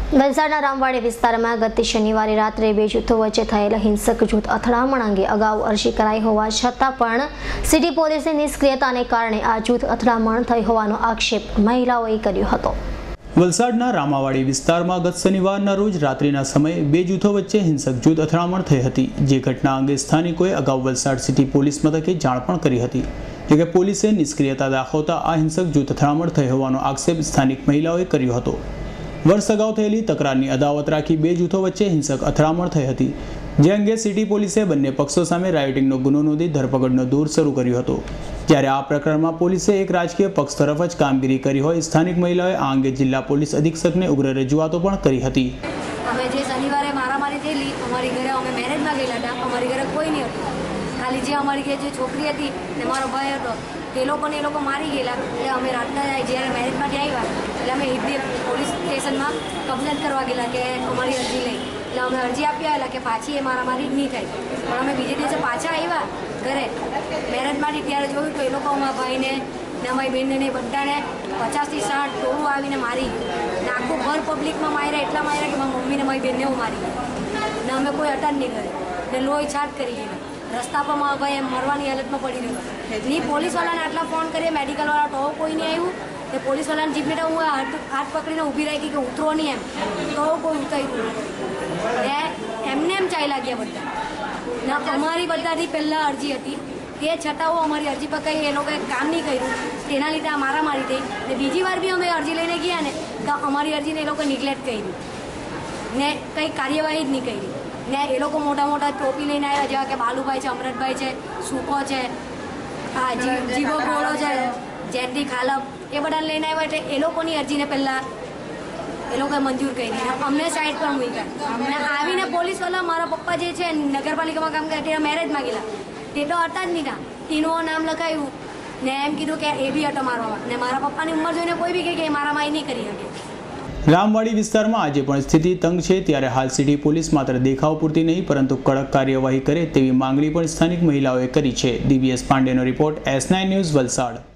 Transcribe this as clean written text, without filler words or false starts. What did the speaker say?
વલસાડના રામવાડી વિસ્તારમાં ગત શનિવારે રાત્રે બે જૂથો વચ્ચે થયેલા હિંસક જૂથ અથડામણ અંગે અગાઉ અરજી કરાઈ હોવા છતાં પણ સિટી પોલીસની નિષ્ક્રિયતાને કારણે આ જૂથ અથડામણ થઈ હોવાનો આક્ષેપ મહિલાઓએ કર્યો હતો। વલસાડના રામાવાડી વિસ્તારમાં ગત શનિવારના રોજ રાત્રિના સમયે બે જૂથો વચ્ચે હિંસક જૂથ અથડામણ થઈ હતી, જે ઘટના અંગે સ્થાનિકોએ અગાઉ વલસાડ સિટી પોલીસ મથકે જાણ પણ કરી હતી, જોકે પોલીસે નિષ્ક્રિયતા દાખવતા આ હિંસક જૂથ અથડામણ થઈ હોવાનો આક્ષેપ સ્થાનિક મહિલાઓએ કર્યો હતો। વર્ષ અગાઉ થયેલી તકરારની અદાવત રાખી બે જૂથો વચ્ચે હિંસક અથડામણ થઈ હતી, જે અંગે સિટી પોલીસે બંને પક્ષો સામે રાયોટિંગનો ગુનો નોંધી ધરપકડનો દોર શરૂ કર્યો હતો। જ્યારે આ પ્રકરણમાં પોલીસે એક રાજકીય પક્ષ તરફ જ કામગીરી કરી હોય સ્થાનિક મહિલાઓએ આ અંગે જિલ્લા પોલીસ અધિક્ષકને ઉગ્ર રજૂઆતો પણ કરી હતી। અમે જે શનિવારે મારામારી થયેલી અમારી ઘરે અમે મેરેજમાં ગયેલા હતા, અમારી ઘરે કોઈ નહીં હતું, ખાલી જે અમારી ઘરે જે છોકરી હતી ને મારો ભાઈ હતો તે લોકોને મારી ગયેલા। એટલે અમે રાતના જ્યારે મેરેજમાંથી આવ્યા એટલે અમે હિન્દી પોલીસ સ્ટેશનમાં કમ્પ્લેન કરવા ગયેલા કે અમારી અરજી લઈ, એટલે અમે અરજી આપી આવેલા કે પાછી એ મારામારી નહીં થાય। પણ અમે બીજે દિવસે પાછા આવ્યા ઘરે મેરેજમાંથી ત્યારે જોયું તો એ લોકો અમારા ભાઈને ને અમારી બહેનને બધાને 50 થી 60 ટોળું આવીને મારી ને આખું ઘર પબ્લિકમાં માર્યા, એટલા માર્યા કે મારી મમ્મીને મારી બહેનને હું મારી ને અમે કોઈ અટક નહીં કરે ને લોહી છાટ કરી ગયેલા। રસ્તા પર મારા ભાઈ એમ મરવાની હાલતમાં પડી રહ્યો ની પોલીસવાળાને આટલા ફોન કરીએ, મેડિકલવાળા તો કોઈ નહીં આવ્યું ને પોલીસવાળાને જીપીને હું હાથ પકડીને ઊભી રાખી કે ઉતરો નહીં એમ તો કોઈ ઉતર્યું ને એમને એમ ચાલ્યા ગયા બધા ને અમારી બધાથી પહેલાં અરજી હતી તે છતાં હું અમારી અરજી પર કંઈ એ લોકોએ કામ નહીં કર્યું, તેના લીધે આ મારામારી થઈ ને બીજી વાર બી અમે અરજી લઈને ગયા ને તો અમારી અરજીને એ લોકોએ નિગ્લેક્ટ કરી ને કંઈ કાર્યવાહી જ નહીં કરી ને એ લોકો મોટા મોટા ટોપી લઈને આવ્યા જેવા કે બાલુભાઈ છે, અમરતભાઈ છે, સુકો છે, જીવો ગોળો છે, જેતી ખાલપ એ બધાને લઈને આવ્યા એટલે એ લોકોની અરજીને પહેલાં એ લોકોએ મંજૂર કરી અમને સાઈડ પર મૂક્યા અને આવીને પોલીસવાળા મારા પપ્પા જે છે નગરપાલિકામાં કામ કરે તે મેરેજમાં ગયેલા તે તો હતા જ નહીં, ટીનો નામ લખાયું ને એમ કીધું કે એ બી હતો મારવામાં ને મારા પપ્પાની ઉંમર જોઈને કોઈ બી કહે કે મારામાં નહીં કરી શકે। રામવાડી વિસ્તારમાં આજે પણ સ્થિતિ તંગ છે, ત્યારે હાલ સિટી પોલીસ માત્ર દેખાવ પૂરતી નહીં પરંતુ કડક કાર્યવાહી કરે તેવી માંગણી પણ સ્થાનિક મહિલાઓએ કરી છે। દિવ્યેશ પાંડેનો રિપોર્ટ, S9 ન્યૂઝ, વલસાડ।